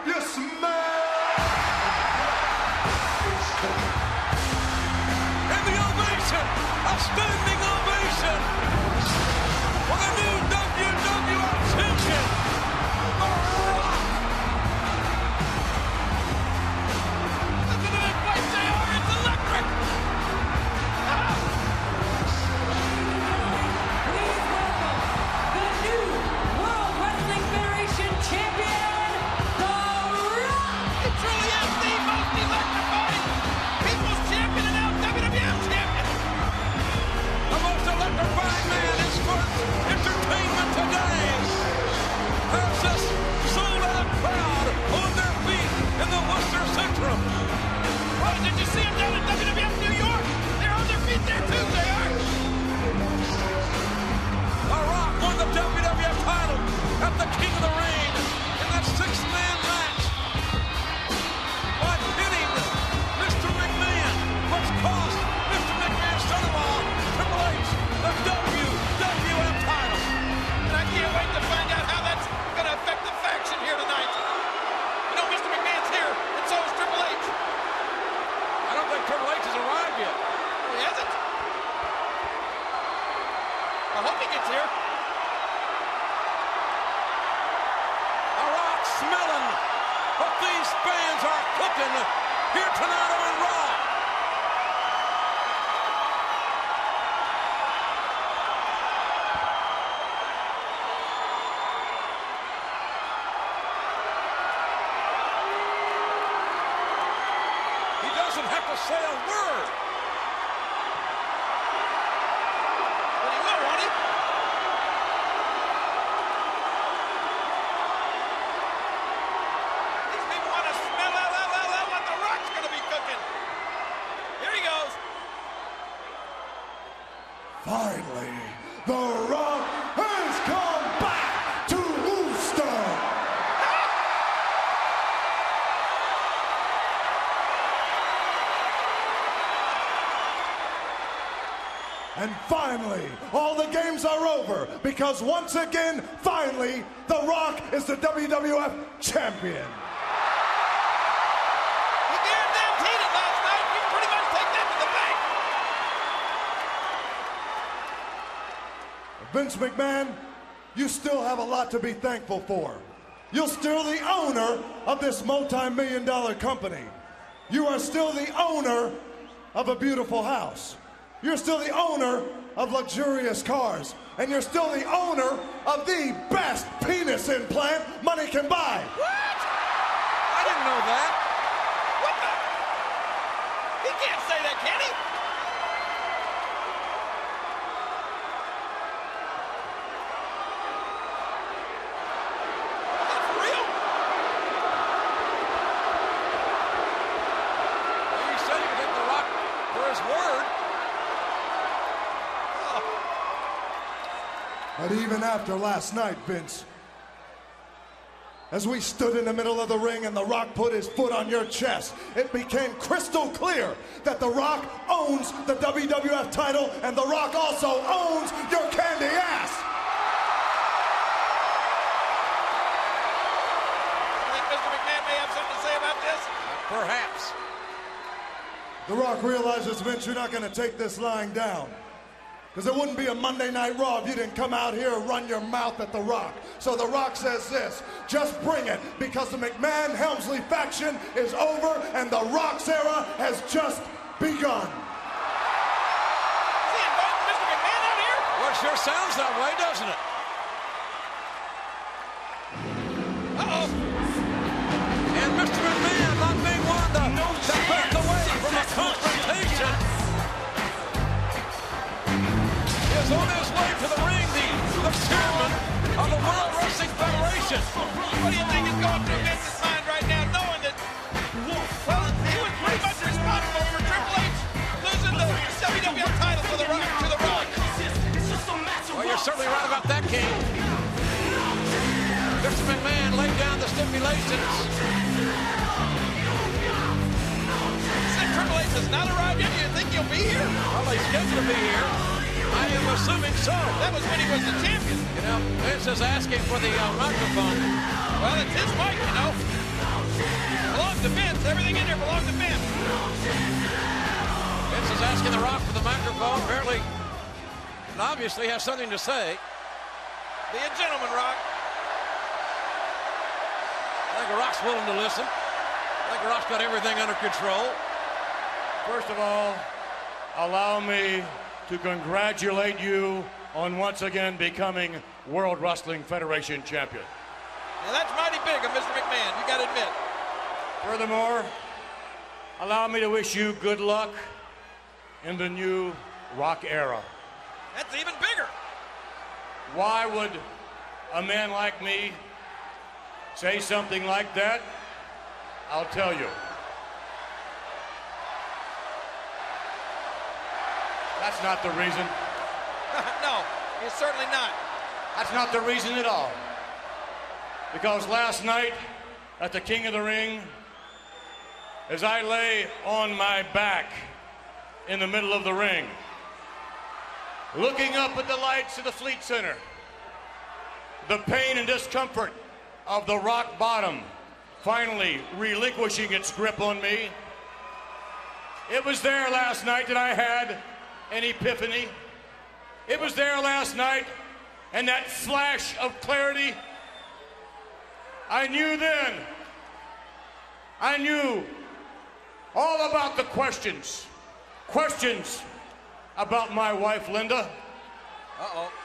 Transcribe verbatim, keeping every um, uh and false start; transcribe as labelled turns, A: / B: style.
A: You smell.
B: And the ovation, a standing ovation for the new W W F champion, The Rock. Listen to this place, J R, it's electric. Ah.
C: Please welcome the new World Wrestling Federation champion, The Rock.
B: It truly is the most electrifying people's champion and now W W F champion. The most electrifying man in sports entertainment today. There's this sold-out crowd on their feet in the Worcester Centrum. Well, did you see them down at W W F New York? They're on their feet there too, they are. The Rock won the W W F title at the King of the Ring in that six-man match by pinning Mister McMahon, which cost Mister McMahon's son-in-law, Triple H, the W W F title. And I can't wait to find out how that's going to affect the faction here tonight. You know, Mister McMahon's here, and so is Triple H. I don't think Triple H has arrived yet. Oh, he hasn't? I hope he gets here. The Rock smelling what these fans are cooking here tonight on Raw. He doesn't have to say a word. But he will, won't he? These people want to smell out, out, out, out what The Rock's going to be cooking. Here he goes.
A: Finally, The Rock has come back to Worcester. And finally, all the games are over because once again, finally, The Rock is the W W F champion.
B: He guaranteed it last night. You pretty much take that to the bank.
A: Vince McMahon, you still have a lot to be thankful for. You're still the owner of this multi-million dollar company. You are still the owner of a beautiful house. You're still the owner of luxurious cars. And you're still the owner of the best penis implant money can buy.
B: What? I didn't know that. What the? He can't say that, can he? Is that for real? Well, you said he would take The Rock for his word.
A: But even after last night, Vince, as we stood in the middle of the ring and The Rock put his foot on your chest, it became crystal clear that The Rock owns the W W F title and The Rock also owns your candy ass.
B: I think Mister McMahon may have something to say about this. Perhaps.
A: The Rock realizes, Vince, you're not going to take this lying down. Because it wouldn't be a Monday Night Raw if you didn't come out here and run your mouth at The Rock. So The Rock says this, just bring it, because the McMahon-Helmsley faction is over and The Rock's era has just begun.
B: Is he inviting Mister McMahon out here? Well, it sure sounds that way, doesn't it? Uh-oh. And Mister McMahon not being one to, to back away from a confrontation. Is on his way to the ring, the, the chairman of the World Wrestling Federation. What do you think is going through Vince's mind right now, knowing that, well, he was pretty much responsible for Triple H losing the W W F title to the Rock. To the Rock. Well, you're certainly right about that, King. Mister McMahon laid down the stipulations. Said Triple H has not arrived yet. Do you think he'll be here? Well, he's scheduled to be here. I am assuming so. That was when he was the champion. You know, Vince is asking for the uh, microphone. Well, it's his mic, you know. Belongs to Vince. Everything in here belongs to Vince. Vince is asking The Rock for the microphone. Apparently, and obviously has something to say. Be a gentleman, Rock. I think The Rock's willing to listen. I think The Rock's got everything under control.
D: First of all, allow me to congratulate you on once again becoming World Wrestling Federation champion.
B: Now that's mighty big of Mister McMahon, you got to admit.
D: Furthermore, allow me to wish you good luck in the new Rock era.
B: That's even bigger.
D: Why would a man like me say something like that? I'll tell you. That's not the reason.
B: No, it's certainly not.
D: That's not the reason at all. Because last night at the King of the Ring, as I lay on my back in the middle of the ring, looking up at the lights of the Fleet Center, the pain and discomfort of the rock bottom finally relinquishing its grip on me, it was there last night that I had an epiphany. It was there last night, and that flash of clarity, I knew then, I knew all about the questions, questions about my wife, Linda.
B: Uh-oh.